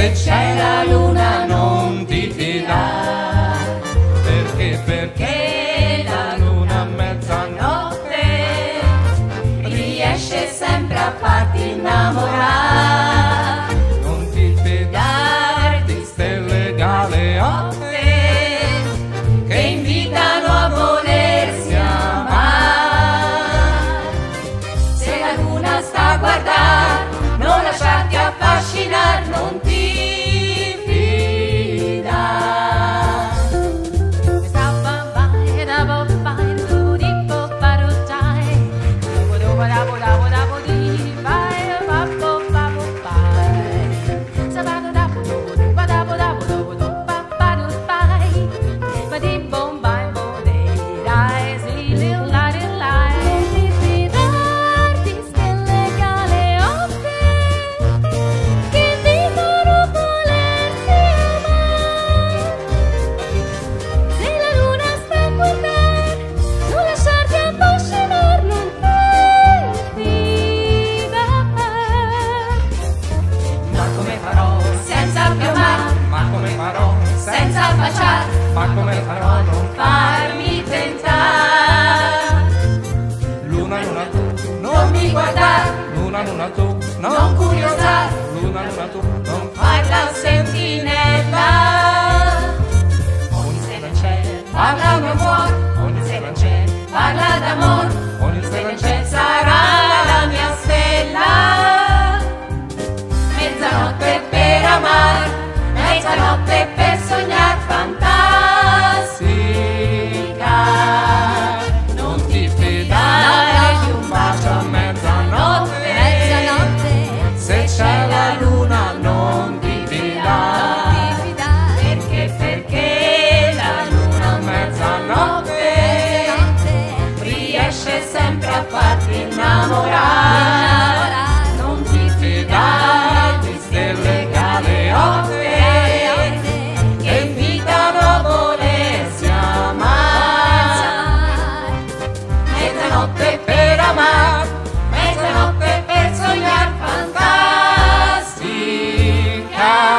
se c'è la luna non ti fidare, perché la luna a mezzanotte riesce sempre a farti innamorare. Non ti fidare di stelle galeotte che invitano a volersi amare. Se la luna sta a guardare, non lasciarti affascinare, non ti senza baciare, ma come farò a non farmi tentare? Luna, luna tu, non mi guardare, luna, luna tu, non curiosare, luna, luna tu, non farla sentinella. Ogni sera in cielo parla il mio cuore, ogni sera in cielo parla d'amore, ogni sera in cielo sarà la mia stella. Mezzanotte per amare, mezzanotte per sognare fantastica. Non ti fidare di un bacio a mezzanotte, se c'è la luna non ti fidare, perché la luna a mezzanotte riesce sempre a farti innamorare. Non ti fidare di stelle galeotte che invitano a volersi amare. Mezzanotte per amare, mezzanotte per sognare fantastica.